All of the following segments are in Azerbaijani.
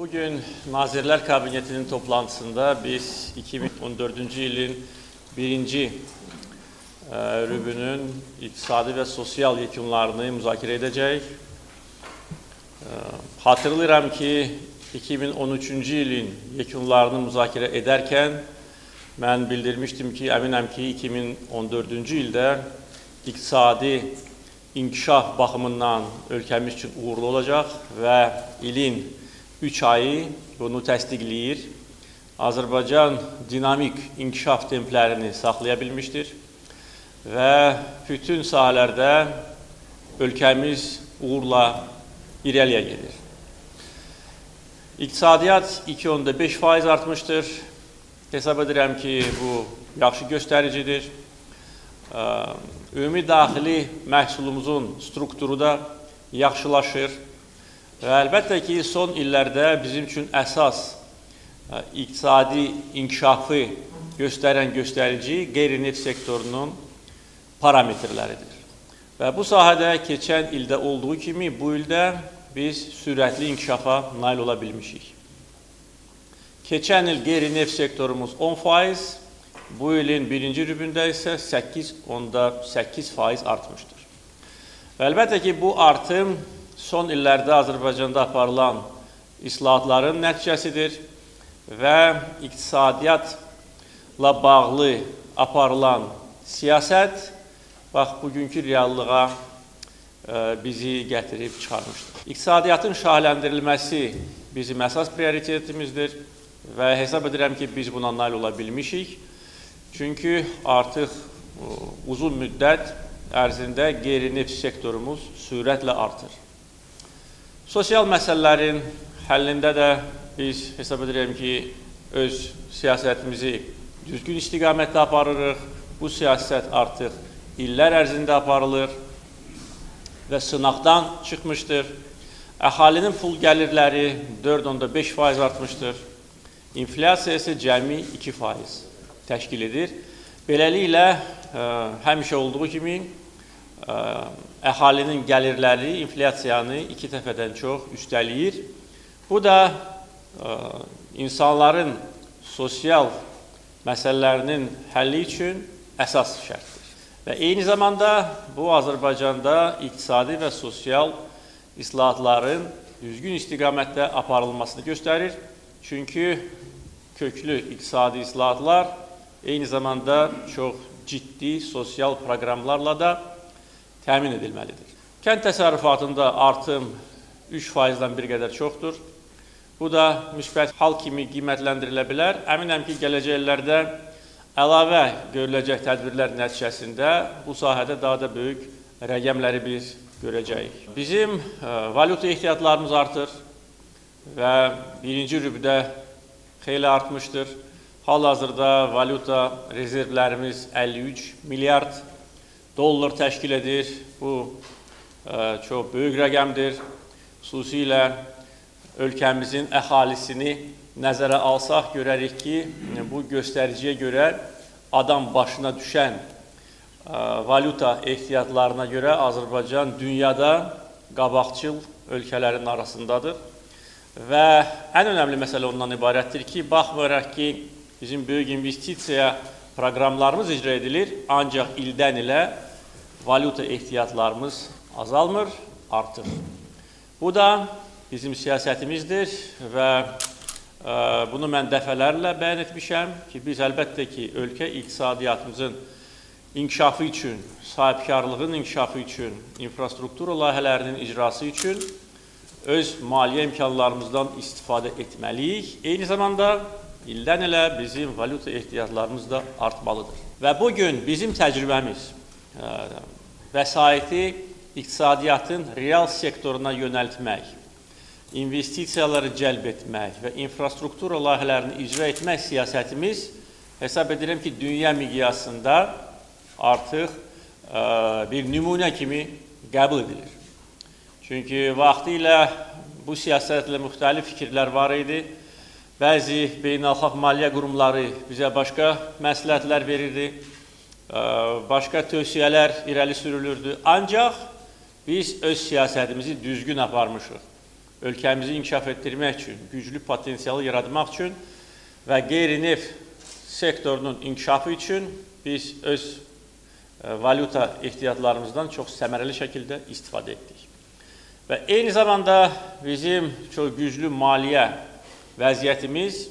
Bugün Nazirler Kabineti'nin toplantısında biz 2014. yılın birinci rübünün iktisadi ve sosyal yekunlarını müzakirə edəcəyik. Hatırlayıram ki, 2013. yılın yekunlarını müzakirə edərkən mən bildirmişdim ki, əminəm ki, 2014. ildə iktisadi inkişaf baxımından ölkəmiz üçün uğurlu olacaq və ilin 3 ayı bunu təsdiqləyir. Azərbaycan dinamik inkişaf templərini saxlaya bilmişdir və bütün sahələrdə ölkəmiz uğurla irəliyə gedir. İqtisadiyyat 2,5% artmışdır. Hesab edirəm ki, bu yaxşı göstəricidir. Ümumi daxili məhsulumuzun strukturu da yaxşılaşır. Və əlbəttə ki, son illərdə bizim üçün əsas iqtisadi inkişafı göstərən göstərici qeyri-neft sektorunun parametrləridir. Və bu sahədə keçən ildə olduğu kimi bu ildə biz sürətli inkişafa nail ola bilmişik. Keçən il qeyri-neft sektorumuz 10%, bu ilin birinci rübündə isə 8,8% artmışdır. Və əlbəttə ki, bu artım son illərdə Azərbaycanda aparılan islahatların nəticəsidir və iqtisadiyyatla bağlı aparılan siyasət bugünkü reallığa bizi gətirib çıxarmışdır. İqtisadiyyatın şahləndirilməsi bizim əsas prioritetimizdir və hesab edirəm ki, biz buna nail ola bilmişik. Çünki artıq uzun müddət ərzində qeyri-neft sektorumuz sürətlə artır. Sosial məsələlərin həllində də biz hesab edirəm ki, öz siyasətimizi düzgün istiqamətdə aparırıq. Bu siyasət artıq illər ərzində aparılır və sınaqdan çıxmışdır. Əhalinin pul gəlirləri 4,5% artmışdır. İnflyasiya isə cəmi 2% təşkil edir. Beləliklə, həmişə olduğu kimi, əhalinin gəlirləri inflyasiyanı 2 dəfədən çox üstələyir. Bu da insanların sosial məsələlərinin həlli üçün əsas şərtdir. Və eyni zamanda bu Azərbaycanda iqtisadi və sosial islahatların düzgün istiqamətdə aparılmasını göstərir. Çünki köklü iqtisadi islahatlar eyni zamanda çox ciddi sosial proqramlarla da təmin edilməlidir. Kənd təsərrüfatında artım 3%-dən bir qədər çoxdur. Bu da müsbət hal kimi qiymətləndirilə bilər. Əminəm ki, gələcək illərdə əlavə görüləcək tədbirlər nəticəsində bu sahədə daha da böyük rəqəmləri biz görəcəyik. Bizim valyuta ehtiyatlarımız artır və birinci rübdə xeyli artmışdır. Hal-hazırda valyuta rezervlərimiz 53 milyard dollar təşkil edir. Bu çox böyük rəqəmdir. Xüsusilə ölkəmizin əhalisini nəzərə alsaq görərik ki, bu göstəriciyə görə adam başına düşən valyuta ehtiyatlarına görə Azərbaycan dünyada qabaqcıl ölkələrin arasındadır. Və ən önəmli məsələ ondan ibarətdir ki, baxmayaraq ki, bizim böyük investisiya proqramlarımız icra edilir, ancaq ildən ilə valyuta ehtiyatlarımız azalmır, artır. Bu da bizim siyasətimizdir və bunu mən dəfələrlə bəyan etmişəm ki, biz əlbəttə ki, ölkə iqtisadiyyatımızın inkişafı üçün, sahibkarlığın inkişafı üçün, infrastruktura layihələrinin icrası üçün öz maliyyə imkanlarımızdan istifadə etməliyik. Eyni zamanda ildən ilə bizim valyuta ehtiyatlarımız da artmalıdır. Və bugün bizim təcrübəmiz vəsaiti iqtisadiyyatın real sektoruna yönəltmək, investisiyaları cəlb etmək və infrastruktura layihələrini icra etmək siyasətimiz hesab edirəm ki, dünya miqyasında artıq bir nümunə kimi qəbul edilir. Çünki vaxtı ilə bu siyasətlə müxtəlif fikirlər var idi. Bəzi beynəlxalq maliyyə qurumları bizə başqa məsləhətlər verirdi, başqa tövsiyələr irəli sürülürdü. Ancaq biz öz siyasətimizi düzgün aparmışıq. ölkəmizi inkişaf etdirmək üçün, güclü potensialı yaratmaq üçün və qeyri-neft sektorunun inkişafı üçün biz öz valyuta ehtiyatlarımızdan çox səmərəli şəkildə istifadə etdik. Və eyni zamanda bizim çox güclü maliyyə vəziyyətimiz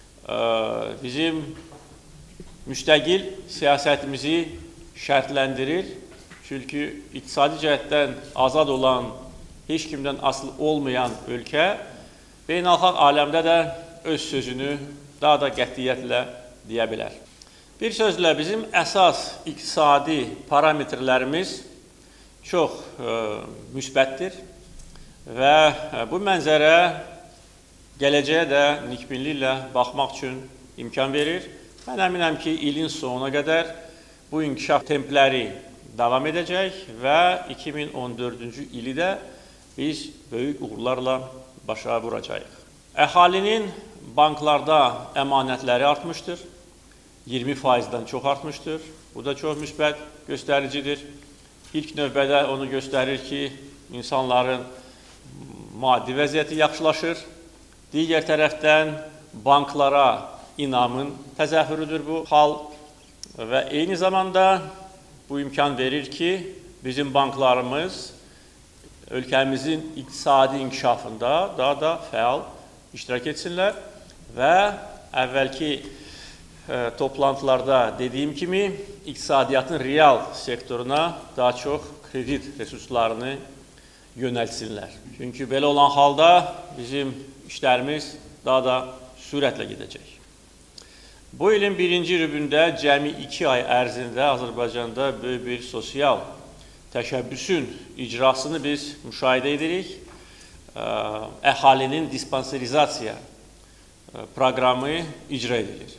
bizim müstəqil siyasətimizi şərtləndirir. Çünki iqtisadi cəhətdən azad olan, heç kimdən asılı olmayan ölkə beynəlxalq aləmdə də öz sözünü daha da qətiyyətlə deyə bilər. Bir sözlə bizim əsas iqtisadi parametrlərimiz çox müsbətdir və bu mənzərə gələcəyə də nikbinliklə baxmaq üçün imkan verir. Mən əminəm ki, ilin sonuna qədər bu inkişaf templəri davam edəcək və 2014-cü ili də biz böyük uğurlarla başa vuracağıq. Əhalinin banklarda əmanətləri artmışdır. 20%-dən çox artmışdır. Bu da çox müsbət göstəricidir. İlk növbədə onu göstərir ki, insanların maddi vəziyyəti yaxşılaşır. Digər tərəfdən banklara inamın təzəhürüdür bu hal və eyni zamanda bu imkan verir ki, bizim banklarımız ölkəmizin iqtisadi inkişafında daha da fəal iştirak etsinlər və əvvəlki toplantılarda dediyim kimi iqtisadiyyatın real sektoruna daha çox kredit resurslarını yönəltsinlər. Çünki belə olan halda bizim işlərimiz daha da sürətlə gedəcək. Bu ilin birinci rübündə cəmi 2 ay ərzində Azərbaycanda böyük bir sosial təşəbbüsün icrasını biz müşahidə edirik. Əhalinin dispanserizasiya proqramı icra edilir.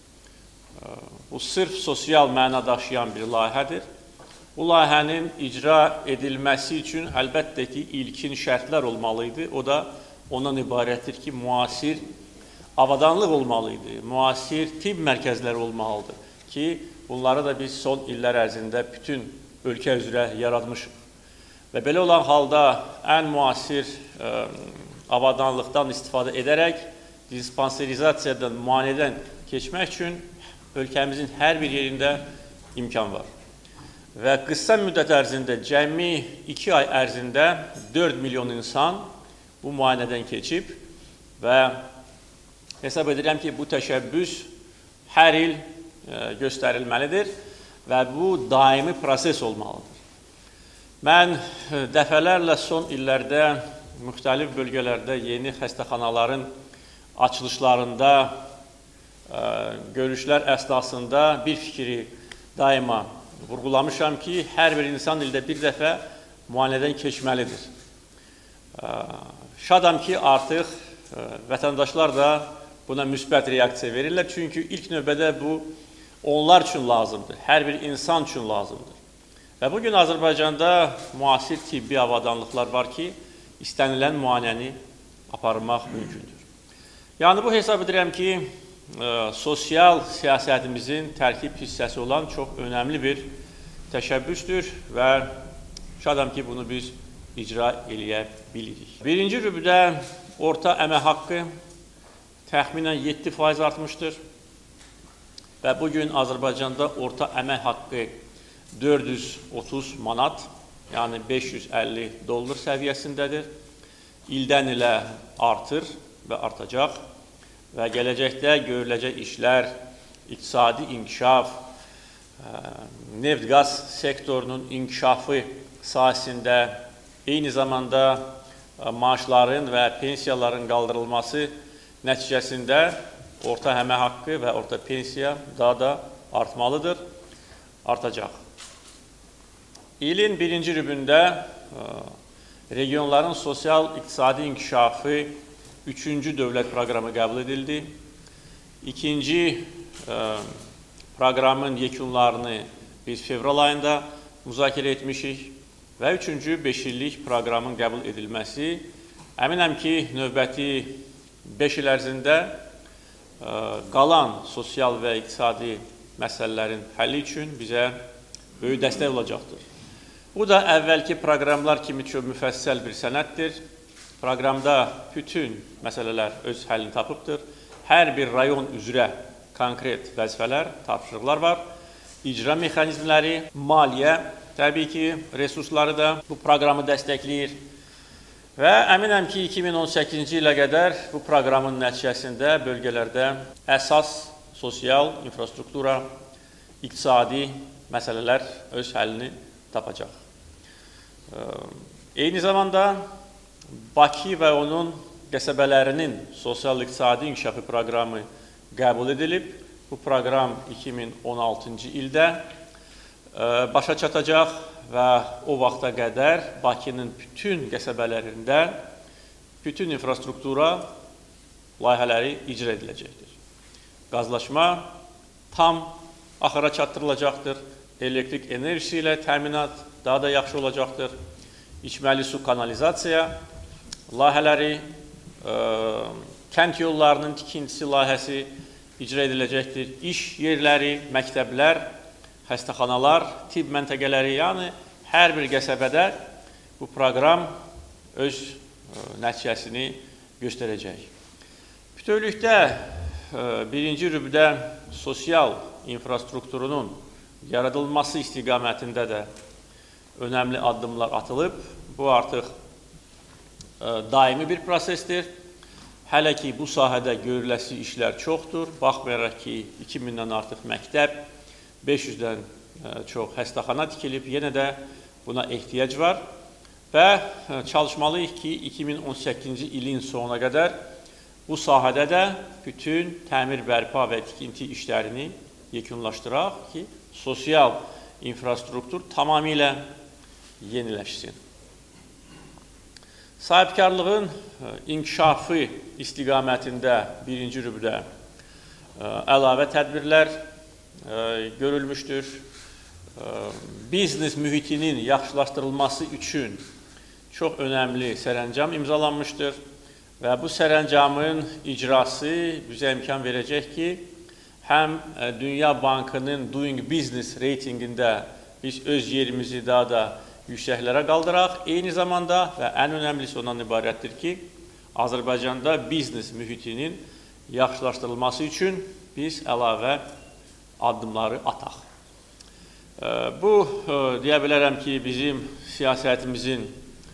Bu sırf sosial məna daşıyan bir layihədir. Bu layihənin icra edilməsi üçün əlbəttə ki, ilkin şərtlər olmalıydı. O da ondan ibarətdir ki, müasir avadanlıq olmalıydı, müasir tibb mərkəzləri olmalıdır ki, bunları da biz son illər ərzində bütün ölkə üzrə yaratmışıq. Və belə olan halda ən müasir avadanlıqdan istifadə edərək dispanserizasiyadan, müayinədən keçmək üçün ölkəmizin hər bir yerində imkan var. Və qısa müddət ərzində, cəmi 2 ay ərzində 4 milyon insan bu müayinədən keçib və hesab edirəm ki, bu təşəbbüs hər il göstərilməlidir və bu daimi proses olmalıdır. Mən dəfələrlə son illərdə müxtəlif bölgələrdə yeni xəstəxanaların açılışlarında, görüşlər əsnasında bir fikri daima vurğulamışam ki, hər bir insan ildə bir dəfə müayinədən keçməlidir. Şadam ki, artıq vətəndaşlar da buna müsbət reaksiya verirlər. Çünki ilk növbədə bu onlar üçün lazımdır, hər bir insan üçün lazımdır. Və bugün Azərbaycanda müasir tibbi avadanlıqlar var ki, istənilən müayinəni aparmaq mümkündür. Yəni bu hesab edirəm ki, sosial siyasətimizin tərkib hissəsi olan çox önəmli bir təşəbbüsdür və şadam ki, bunu biz icra eləyə bilirik. Birinci rübüdə orta əmək haqqı təxminən 7% artmışdır və bugün Azərbaycanda orta əmək haqqı 430 manat, yəni $550 səviyyəsindədir. İldən ilə artır və artacaq və gələcəkdə görüləcək işlər, iqtisadi inkişaf, neft-qaz sektorunun inkişafı sahəsində eyni zamanda maaşların və pensiyaların qaldırılması nəticəsində orta əmək haqqı və orta pensiya daha da artmalıdır, artacaq. İlin birinci rübündə regionların sosial-iqtisadi inkişafı 3-cü dövlət proqramı qəbul edildi. İkinci proqramın yekunlarını biz fevral ayında müzakirə etmişik və 3-cü 5 illik proqramın qəbul edilməsi əminəm ki, növbəti 5 il ərzində qalan sosial və iqtisadi məsələlərin həlli üçün bizə böyük dəstək olacaqdır. Bu da əvvəlki proqramlar kimi çox müfəssəl bir sənəddir. proqramda bütün məsələlər öz həllini tapıbdır. Hər bir rayon üzrə konkret vəzifələr, tapşırıqlar var. İcra mexanizmləri, maliyyə, təbii ki, resursları da bu proqramı dəstəkləyir. Və əminəm ki, 2018-ci ilə qədər bu proqramın nəticəsində bölgələrdə əsas sosial, infrastruktura, iqtisadi məsələlər öz həllini tapacaq. Eyni zamanda Bakı və onun qəsəbələrinin sosial-iqtisadi inkişafı proqramı qəbul edilib. Bu proqram 2016-cı ildə başa çatacaq və o vaxta qədər Bakının bütün qəsəbələrində bütün infrastruktura layihələri icra ediləcəkdir. Qazlaşma tam axıra çatdırılacaqdır. Elektrik enerjisi ilə təminat daha da yaxşı olacaqdır. İçməli su kanalizasiya layihələri, kənd yollarının tikintisi layihəsi icra ediləcəkdir. İş yerləri, məktəblər, xəstəxanalar, tibb məntəqələri, yəni hər bir qəsəbədə bu proqram öz nəticəsini göstərəcək. Bütövlükdə birinci rübdə sosial infrastrukturunun yaradılması istiqamətində də önəmli addımlar atılıb. Bu artıq daimi bir prosesdir. Hələ ki, bu sahədə görüləsi işlər çoxdur. Baxmayaraq ki, 2000-dən artıq məktəb, 500-dən çox xəstəxana tikilib, yenə də buna ehtiyac var. Və çalışmalıyıq ki, 2018-ci ilin sonuna qədər bu sahədə də bütün təmir, bərpa və tikinti işlərini yekunlaşdıraq ki, sosial infrastruktur tamamilə yeniləşsin. Sahibkarlığın inkişafı istiqamətində birinci rübdə əlavə tədbirlər görülmüşdür. Biznes mühitinin yaxşılaşdırılması üçün çox önəmli sərəncam imzalanmışdır və bu sərəncamın icrası bizə imkan verəcək ki, həm Dünya Bankının Doing Business reytingində biz öz yerimizi daha da yüksəklərə qaldıraq. Eyni zamanda və ən önəmlisi ondan ibarətdir ki, Azərbaycanda biznes mühitinin yaxşılaşdırılması üçün biz əlavə addımları ataq. Bu, deyə bilərəm ki, bizim siyasətimizin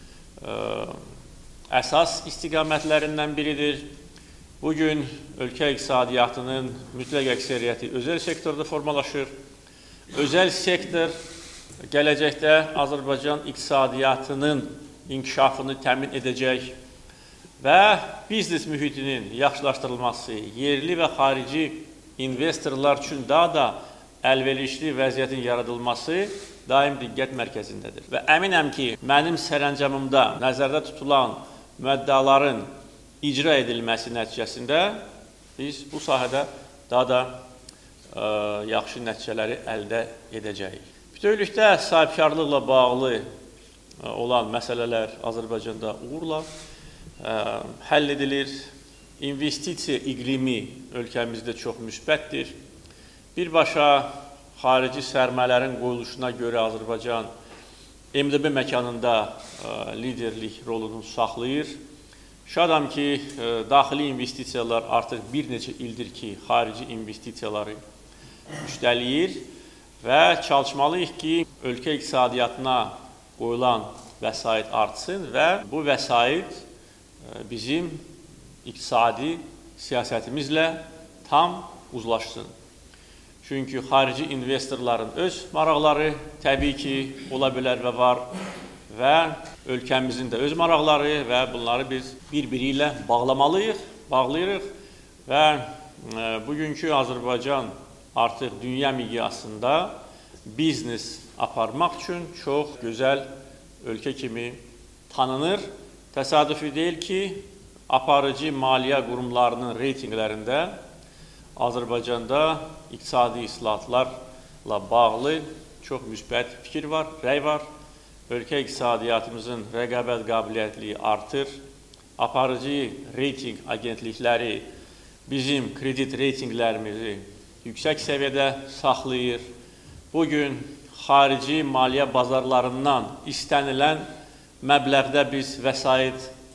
əsas istiqamətlərindən biridir. Bugün ölkə iqtisadiyyatının mütləq əksəriyyəti özəl sektorda formalaşır. Özəl sektor gələcəkdə Azərbaycan iqtisadiyyatının inkişafını təmin edəcək və biznes mühitinin yaxşılaşdırılması, yerli və xarici investorlar üçün daha da əlverişli vəziyyətin yaradılması daim diqqət mərkəzindədir. Və əminəm ki, mənim sərəncamımda nəzərdə tutulan müəddaların icra edilməsi nəticəsində biz bu sahədə daha da yaxşı nəticələri əldə edəcəyik. Bütövlükdə sahibkarlıqla bağlı olan məsələlər Azərbaycanda uğurla həll edilir. İnvestisiya iqlimi ölkəmizdə çox müsbətdir. Birbaşa xarici sərmayələrin qoyuluşuna görə Azərbaycan MDB məkanında liderlik rolunu saxlayır. Şadam ki, daxili investisiyalar artıq bir neçə ildir ki, xarici investisiyaları üstələyir və çalışmalıyıq ki, ölkə iqtisadiyyatına qoyulan vəsait artsın və bu vəsait bizim iqtisadi siyasətimizlə tam uzlaşsın. Çünki xarici investorların öz maraqları təbii ki, ola bilər və var və ölkəmizin də öz maraqları və bunları biz bir-biri ilə bağlayırıq və bugünkü Azərbaycan artıq dünya miqyasında biznes aparmaq üçün çox gözəl ölkə kimi tanınır. Təsadüfi deyil ki, aparıcı maliyyə qurumlarının reytinqlərində Azərbaycanda iqtisadi islahatlarla bağlı çox müsbət fikir var, rəy var. Ölkə iqtisadiyyatımızın rəqabət qabiliyyətliyi artır. Aparıcı reyting agentlikləri bizim kredit reytinglərimizi yüksək səviyyədə saxlayır. Bugün xarici maliyyə bazarlarından istənilən məbləğdə biz vəsait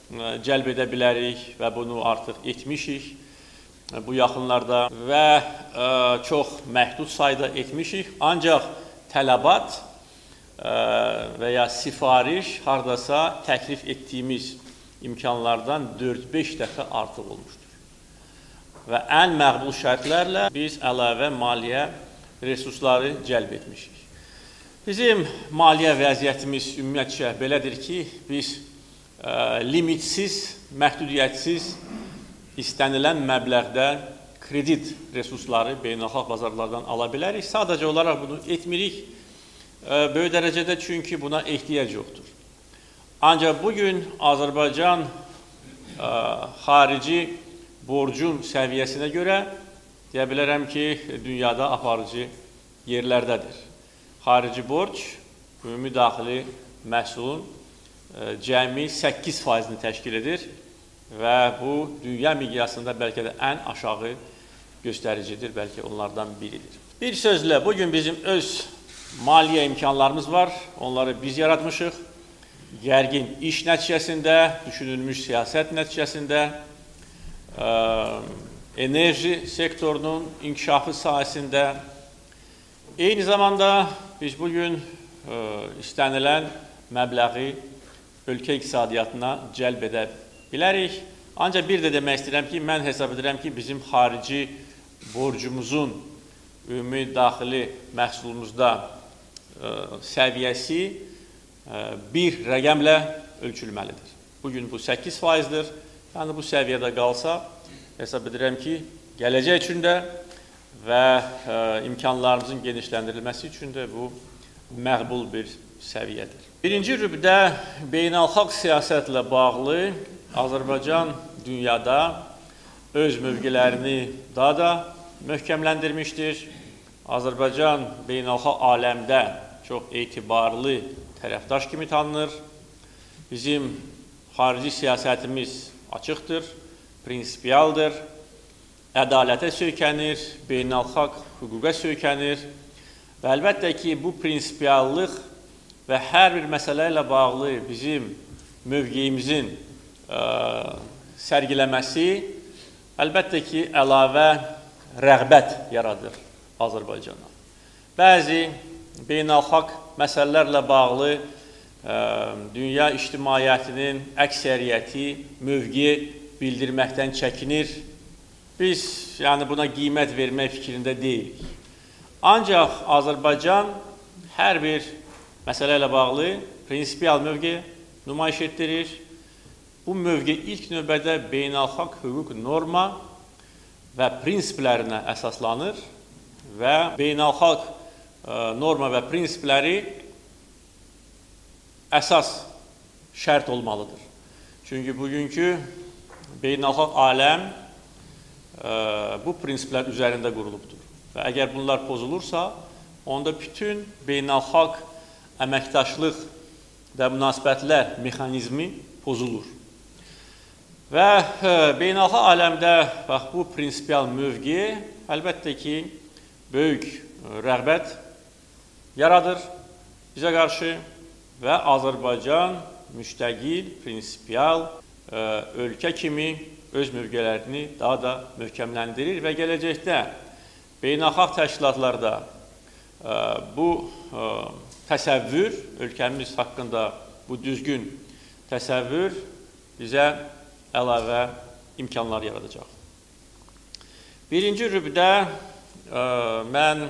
cəlb edə bilərik və bunu artıq etmişik bu yaxınlarda və çox məhdud sayda etmişik. Ancaq tələbat və ya sifariş hardasa təklif etdiyimiz imkanlardan 4-5 dəfə artıq olmuşdur. Və ən məqbul şərtlərlə biz əlavə maliyyə resursları cəlb etmişik. Bizim maliyyə vəziyyətimiz ümumiyyətcə belədir ki, biz limitsiz, məhdudiyyətsiz istənilən məbləğdə kredit resursları beynəlxalq bazarlardan ala bilərik. Sadəcə olaraq bunu etmirik böyük dərəcədə çünki buna ehtiyac yoxdur. Ancaq bugün Azərbaycan xarici borcun səviyyəsinə görə deyə bilərəm ki, dünyada aparıcı yerlərdədir. Xarici borc, ümumi daxili məhsulun cəmi 8%-ni təşkil edir və bu, dünya miqyasında bəlkə də ən aşağı göstəricidir, bəlkə onlardan biridir. Bir sözlə, bugün bizim öz maliyyə imkanlarımız var, onları biz yaratmışıq. Gərgin iş nəticəsində, düşünülmüş siyasət nəticəsində, enerji sektorunun inkişafı sahəsində, eyni zamanda biz bugün istənilən məbləği ölkə iqtisadiyyatına cəlb edə bilərik. Ancaq bir də demək istəyirəm ki, mən hesab edirəm ki, bizim xarici borcumuzun ümumi daxili məhsulumuzda səviyyəsi bir rəqəmlə ölçülməlidir. Bugün bu 8%-dir. Yəni bu səviyyədə qalsa, hesab edirəm ki, gələcək üçün də və imkanlarımızın genişləndirilməsi üçün də bu məqbul bir səviyyədir. Birinci rübdə beynəlxalq siyasətlə bağlı Azərbaycan dünyada öz mövqelərini daha da möhkəmləndirmişdir. Azərbaycan beynəlxalq aləmdə çox etibarlı tərəfdaş kimi tanınır. Bizim xarici siyasətimiz açıqdır, prinsipialdır, ədalətə söykənir, beynəlxalq hüquqa söykənir və əlbəttə ki, bu prinsipiallıq və hər bir məsələ ilə bağlı bizim mövqeyimizin sərgiləməsi əlbəttə ki, əlavə rəğbət yaradır Azərbaycana. Bəzi beynəlxalq məsələlərlə bağlı dünya ictimaiyyətinin əksəriyyəti mövqe bildirməkdən çəkinir. Biz buna qiymət vermək fikrində deyilik. Ancaq Azərbaycan hər bir məsələ ilə bağlı prinsipial mövqe nümayiş etdirir. Bu mövqe ilk növbədə beynəlxalq hüquq norma və prinsiplərinə əsaslanır və beynəlxalq norma və prinsipləri əsas şərt olmalıdır. Çünki bugünkü beynəlxalq aləm bu prinsiplər üzərində qurulubdur. Və əgər bunlar pozulursa, onda bütün beynəlxalq əməkdaşlıq və münasibətlər mexanizmi pozulur. Və beynəlxalq aləmdə bu prinsipial mövqe əlbəttə ki, böyük rəğbət yaradır bizə qarşı və Azərbaycan müstəqil, prinsipial ölkə kimi öz mövqələrini daha da möhkəmləndirir və gələcəkdə beynəlxalq təşkilatlarda bu təsəvvür, ölkəmiz haqqında bu düzgün təsəvvür bizə əlavə imkanlar yaradacaq. Birinci rübdə mən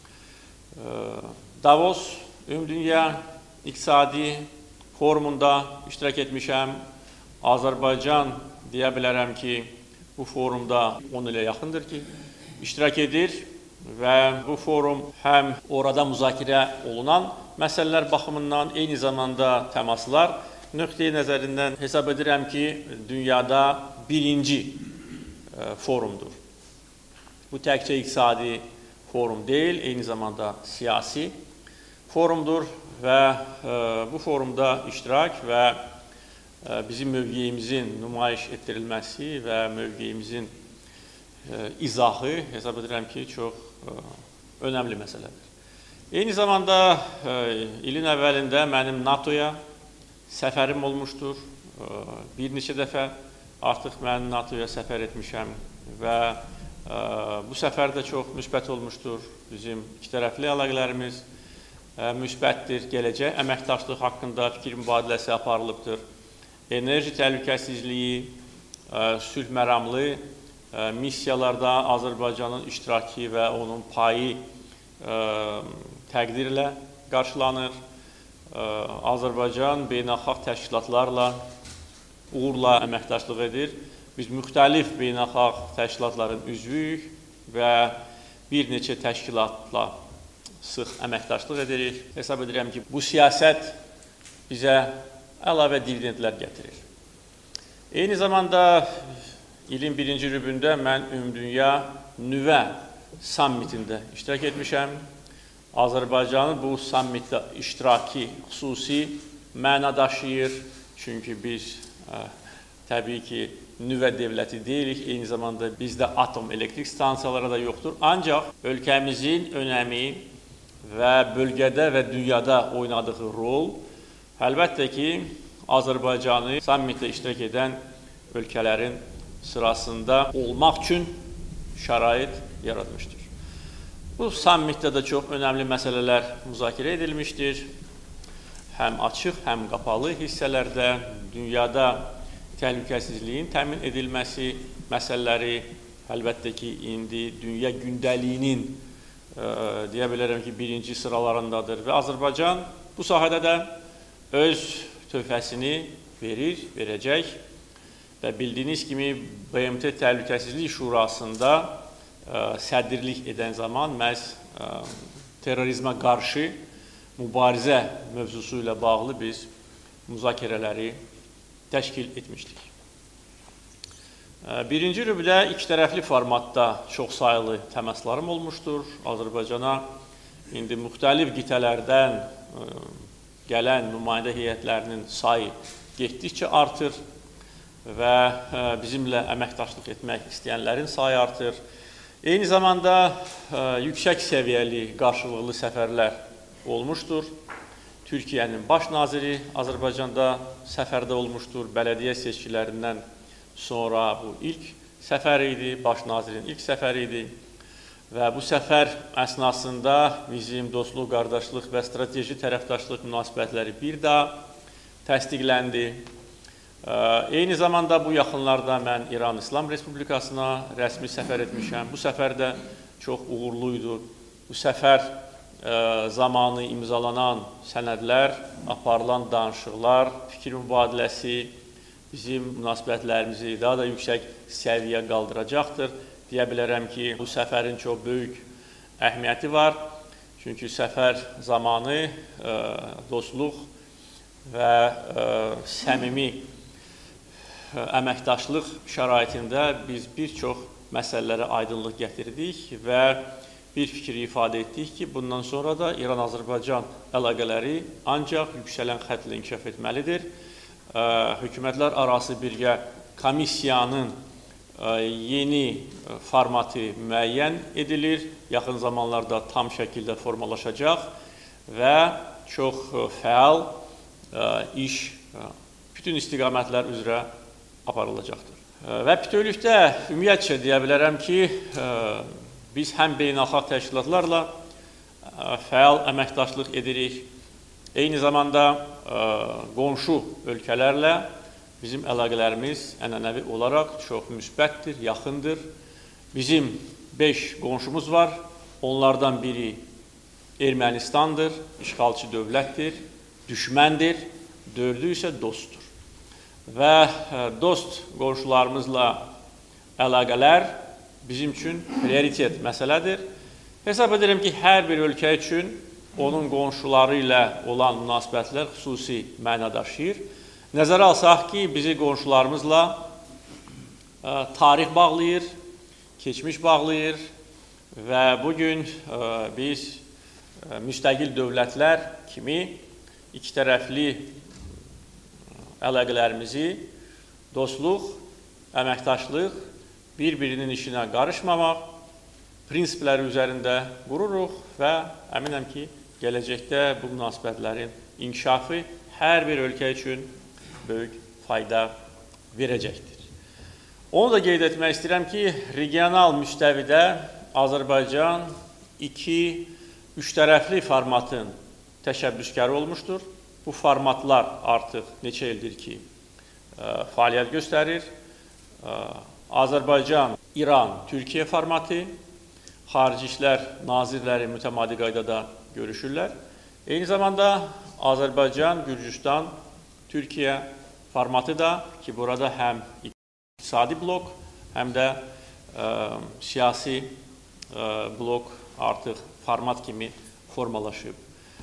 Davos Ümumdünya İqtisadi Forumunda iştirak etmişəm. Azərbaycan deyə bilərəm ki, bu forumda 10 ilə yaxındır ki, iştirak edir və bu forum həm orada müzakirə olunan məsələlər baxımından, eyni zamanda təmaslar nöqteyi nəzərindən hesab edirəm ki, dünyada birinci forumdur. Bu təkcə iqtisadi forum deyil, eyni zamanda siyasi forumdur və bu forumda iştirak və bizim mövqeyimizin nümayiş etdirilməsi və mövqeyimizin izahı hesab edirəm ki, çox önəmli məsələdir. Eyni zamanda ilin əvvəlində mənim NATO-ya səfərim olmuşdur. bir neçə dəfə artıq mən NATO-ya səfər etmişəm və bu səfər də çox müsbət olmuşdur. Bizim ikitərəfli əlaqələrimiz müsbətdir. Gələcək əməkdaşlıq haqqında fikir mübadiləsi aparılıbdır. Enerji təhlükəsizliyi, sülh məramlı missiyalarda Azərbaycanın iştirakı və onun payı təqdirlə qarşılanır. Azərbaycan beynəlxalq təşkilatlarla uğurla əməkdaşlıq edir. Biz müxtəlif beynəlxalq təşkilatların üzvüyük və bir neçə təşkilatla sıx əməkdaşlıq edirik. Hesab edirəm ki, bu siyasət bizə əlavə dividendlər gətirir. Eyni zamanda ilin birinci rübündə mən Ümumdünya Nüvə sammitində iştirak etmişəm. Azərbaycanın bu sammitdə iştiraki xüsusi məna daşıyır. Çünki biz təbii ki, nüvə dövləti deyilik, eyni zamanda bizdə atom elektrik stansiyaları da yoxdur. Ancaq ölkəmizin önəmi və bölgədə və dünyada oynadığı rol əlbəttə ki, Azərbaycanı sammitdə iştirak edən ölkələrin sırasında olmaq üçün şərait yaratmışdır. Bu sammitdə də çox önəmli məsələlər müzakirə edilmişdir. Həm açıq, həm qapalı hissələrdə dünyada təhlükəsizliyin təmin edilməsi məsələləri əlbəttə ki, indi dünya gündəliyinin deyə bilərəm ki, birinci sıralarındadır və Azərbaycan bu sahədə də öz töhfəsini verir, verəcək və bildiyiniz kimi BMT Təhlükəsizlik Şurasında sədrlik edən zaman məhz terrorizmə qarşı mübarizə mövzusu ilə bağlı biz müzakirələri təşkil etmişdik. Birinci rübdə iki tərəfli formatda çox sayılı təmaslarım olmuşdur. Azərbaycana indi müxtəlif qitələrdən gələn nümayəndə heyətlərinin sayı getdikcə artır və bizimlə əməkdaşlıq etmək istəyənlərin sayı artır. Eyni zamanda yüksək səviyyəli qarşılıqlı səfərlər olmuşdur. Türkiyənin baş naziri Azərbaycanda səfərdə olmuşdur. Bələdiyyə seçkilərindən sonra bu ilk səfər idi, baş nazirin ilk səfəri idi. Və bu səfər əsnasında bizim dostluq, qardaşlıq və strateji tərəfdaşlıq münasibətləri bir daha təsdiqləndi. Eyni zamanda bu yaxınlarda mən İran İslam Respublikasına rəsmi səfər etmişəm. Bu səfər də çox uğurlu idi. Bu səfər zamanı imzalanan sənədlər, aparılan danışıqlar, fikir mübadiləsi bizim münasibətlərimizi daha da yüksək səviyyə qaldıracaqdır. Deyə bilərəm ki, bu səfərin çox böyük əhəmiyyəti var. Çünki səfər zamanı dostluq və səmimi əməkdaşlıq şəraitində biz bir çox məsələlərə aydınlıq gətirdik və bir fikri ifadə etdik ki, bundan sonra da İran-Azərbaycan əlaqələri ancaq yüksələn xəttlə inkişaf etməlidir. Hökumətlər arası birgə komissiyanın yeni formatı müəyyən edilir, yaxın zamanlarda tam şəkildə formalaşacaq və çox fəal iş bütün istiqamətlər üzrə aparılacaqdır. Və bütövlükdə ümumiyyətcə deyə bilərəm ki, biz həm beynəlxalq təşkilatlarla fəal əməkdaşlıq edirik, eyni zamanda qonşu ölkələrlə bizim əlaqələrimiz ənənəvi olaraq çox müsbətdir, yaxındır. Bizim 5 qonşumuz var, onlardan biri Ermənistandır, işğalçı dövlətdir, düşməndir, 4-ü isə dostdur. Və dost qonşularımızla əlaqələr bizim üçün prioritet məsələdir. Hesab edirəm ki, hər bir ölkə üçün onun qonşuları ilə olan münasibətlər xüsusi məna daşıyır. Nəzərə alsaq ki, bizi qonşularımızla tarix bağlayır, keçmiş bağlayır və bugün biz müstəqil dövlətlər kimi iki tərəfli əlaqələrimizi dostluq, əməkdaşlıq, bir-birinin işinə qarışmamaq prinsipləri üzərində qururuq və əminəm ki, gələcəkdə bu münasibətlərin inkişafı hər bir ölkə üçün böyük fayda verəcəkdir. Onu da qeyd etmək istəyirəm ki, regional müstəvidə Azərbaycan üç tərəfli formatın təşəbbüskarı olmuşdur. Bu formatlar artıq neçə ildir ki, fəaliyyət göstərir. Azərbaycan, İran, Türkiyə formatı, Xarici İşlər Nazirləri mütəmadi qaydada görüşürlər. Eyni zamanda Azərbaycan, Gürcüstan, Türkiyə formatı da ki, burada həm iqtisadi blok, həm də siyasi blok artıq format kimi formalaşıb.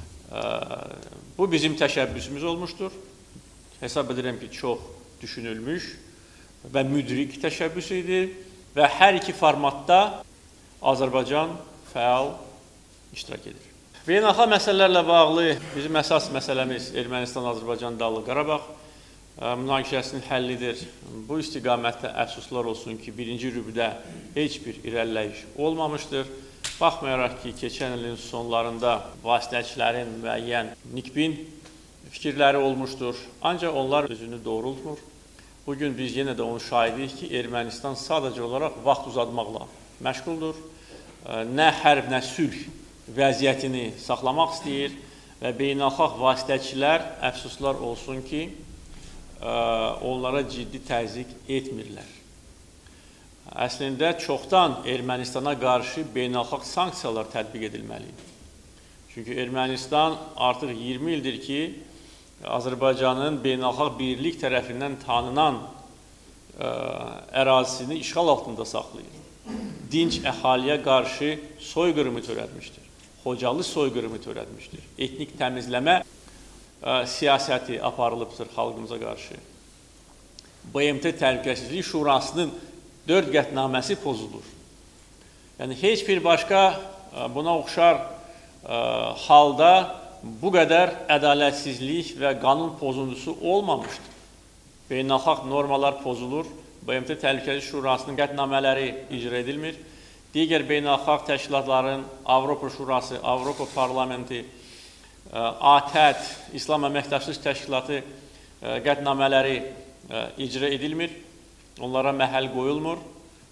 Bu bizim təşəbbüsümüz olmuşdur. Hesab edirəm ki, çox düşünülmüş və müdrik təşəbbüs idi və hər iki formatda Azərbaycan fəal iştirak edir. Beynəlxalq məsələlərlə bağlı bizim əsas məsələmiz Ermənistan-Azərbaycan Dağlıq Qarabağ münaqişəsinin həllidir. Bu istiqamətdə əfsuslar olsun ki, birinci rübdə heç bir irəliləyiş olmamışdır. Baxmayaraq ki, keçən ilin sonlarında vasitəçilərin müəyyən nikbin fikirləri olmuşdur. Ancaq onlar özünü doğrultmur. Bugün biz yenə də onu şahidik ki, Ermənistan sadəcə olaraq vaxt uzatmaqla məşğuldur. Nə hərb, nə sülh vəziyyətini saxlamaq istəyir və beynəlxalq vasitəçilər əfsuslar olsun ki, onlara ciddi təzyiq etmirlər. Əslində, çoxdan Ermənistana qarşı beynəlxalq sanksiyalar tətbiq edilməlidir. Çünki Ermənistan artıq 20 ildir ki, Azərbaycanın beynəlxalq birlik tərəfindən tanınan ərazisini işğal altında saxlayır. Dinc əhaliyə qarşı soyqırımı törətmişdir. Xocalı soyqırımı törətmişdir. Etnik təmizləmə siyasəti aparılıbdır xalqımıza qarşı. BMT Təhlükəsizlik Şurasının 4 qətnaməsi pozulur. Yəni, heç bir başqa buna oxşar halda bu qədər ədalətsizlik və qanun pozuntusu olmamışdır. Beynəlxalq normalar pozulur, BMT Təhlükəsizlik Şurasının qətnamələri icra edilmir. Digər beynəlxalq təşkilatların Avropa Şurası, Avropa Parlamenti, ATƏD, İslam Əməkdaşlıq Təşkilatı qətnamələri icra edilmir. Onlara məhəl qoyulmur.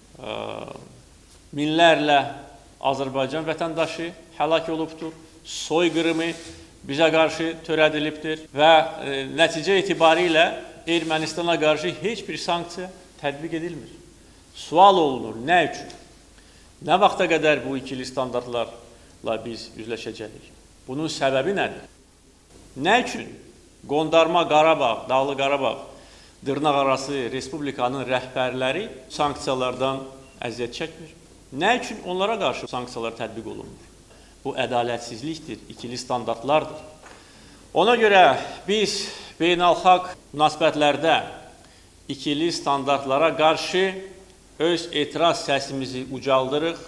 Minlərlə Azərbaycan vətəndaşı həlak olubdur. Soyqırımı bizə qarşı törədilibdir və nəticə etibarilə Ermənistana qarşı heç bir sanksiya tətbiq edilmir. Sual olunur, nə üçün? Nə vaxta qədər bu ikili standartlarla biz üzləşəcəyik? Bunun səbəbi nədir? Nə üçün Qondarma Qarabağ, Dağlıq Qarabağ, dırnaqarası Respublikanın rəhbərləri sanksiyalardan əziyyət çəkmir? Nə üçün onlara qarşı sanksiyalar tətbiq olunmur? Bu ədalətsizlikdir, ikili standartlardır. Ona görə biz beynəlxalq münasibətlərdə ikili standartlara qarşı öz etiraz səsimizi ucaldırıq.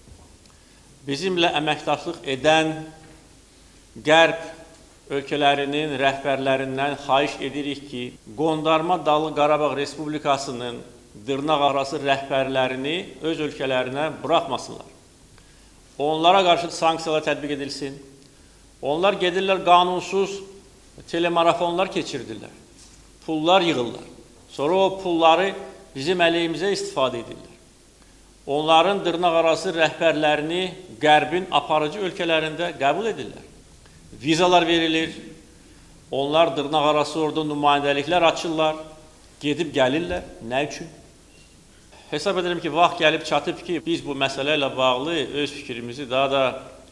Bizimlə əməkdaşlıq edən Qərb ölkələrinin rəhbərlərindən xahiş edirik ki, Qondarma Dağlıq Qarabağ Respublikasının dırnaqarası rəhbərlərini öz ölkələrinə buraxmasınlar. Onlara qarşı sanksiyalar tətbiq edilsin. Onlar gedirlər, qanunsuz telemarafonlar keçirdirlər. Pullar yığırlar. Sonra o pulları bizim əleyhimizə istifadə edirlər. Onların dırnaqarası rəhbərlərini Qərbin aparıcı ölkələrində qəbul edirlər. Vizalar verilir. Onlar dırnaqarası orada nümayəndəliklər açırlar. Gedib gəlirlər. Nə üçün? Hesab edirəm ki, vaxt gəlib çatıb ki, biz bu məsələ ilə bağlı öz fikrimizi daha da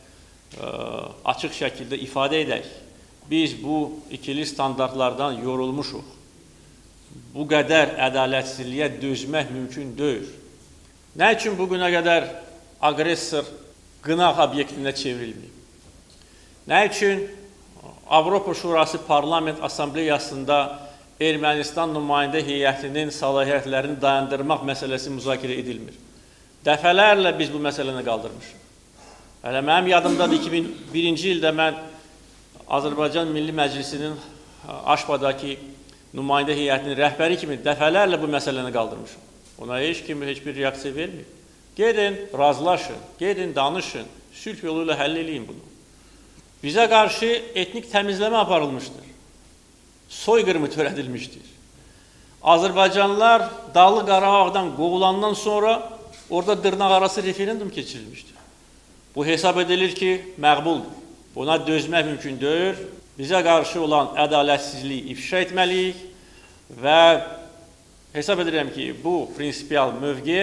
açıq şəkildə ifadə edək. Biz bu ikili standartlardan yorulmuşuq. Bu qədər ədalətsizliyə dözmək mümkün deyil. Nə üçün bugünə qədər aqressor qınaq obyektinə çevrilməyib? Nə üçün Avropa Şurası Parlament Assambleyasında Ermənistan nümayəndə heyətinin səlahiyyətlərini dayandırmaq məsələsi müzakirə edilmir? Dəfələrlə biz bu məsələni qaldırmışıq. Hələ mənim yadımdadır, 2001-ci ildə mən Azərbaycan Milli Məclisinin Aşbadakı nümayəndə heyətinin rəhbəri kimi dəfələrlə bu məsələni qaldırmışım. Ona heç kimi heç bir reaksiya vermir. Gedin, razılaşın, gedin, danışın, sülh yolu ilə həll eləyin bunu. Bizə qarşı etnik təmizləmə aparılmışdır. Soyqırımı törədilmişdir. Azərbaycanlılar Dağlıq Qarabağdan qovulandan sonra orada dırnaqarası referendum keçirilmişdir. Bu hesab edilir ki, məqbuldur. Buna dözmək mümkün deyil. Bizə qarşı olan ədalətsizliyi ifşa etməliyik və hesab edirəm ki, bu prinsipial mövqe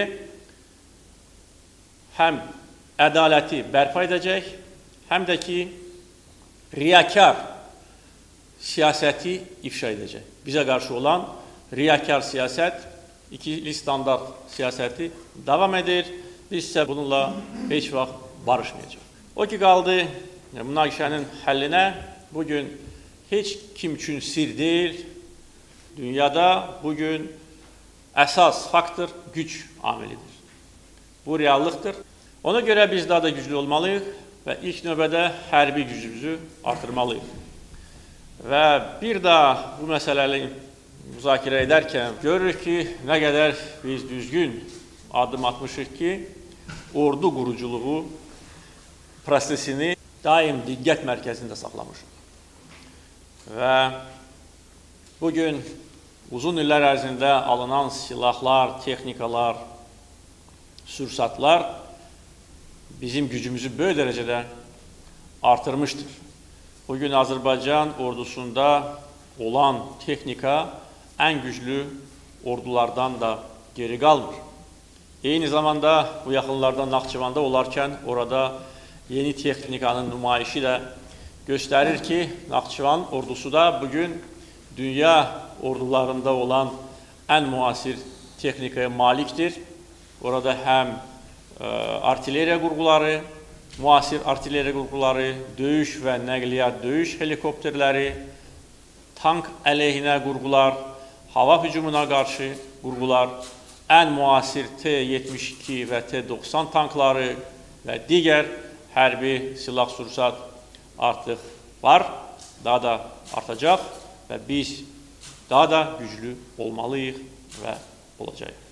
həm ədaləti bərpa edəcək, həm də ki, riyakar siyasəti ifşa edəcək. Bizə qarşı olan riyakar siyasət, ikili standart siyasəti davam edir. Biz isə bununla heç vaxt barışmayacaq. O ki, qaldı münaqişənin həllinə. Bugün heç kim üçün sir deyil. Dünyada bugün əsas faktor güc amilidir. Bu reallıqdır. Ona görə biz daha da güclü olmalıyıq və ilk növbədə hərbi gücümüzü artırmalıyıq. Və bir daha bu məsələləri müzakirə edərkən görürük ki, nə qədər biz düzgün addım atmışıq ki, ordu quruculuğu prosesini daim diqqət mərkəzində saxlamışıq. Və bugün uzun illər ərzində alınan silahlar, texnikalar, sursatlar bizim gücümüzü böyük dərəcədə artırmışdır. Bugün Azərbaycan ordusunda olan texnika ən güclü ordulardan da geri qalmır. Eyni zamanda bu yaxınlarda Naxçıvanda olarkən orada yeni texnikanın nümayişi də göstərir ki, Naxçıvan ordusu da bugün dünya ordularında olan ən müasir texnikaya malikdir. Orada həm artilleriya qurğuları, müasir artilleriya qurğuları, döyüş və nəqliyyat döyüş helikopterləri, tank əleyhinə qurğular, hava hücumuna qarşı qurğular, ən müasir T-72 və T-90 tankları və digər hərbi silah-sursat artıq var, daha da artacaq və biz daha da güclü olmalıyıq və olacaq.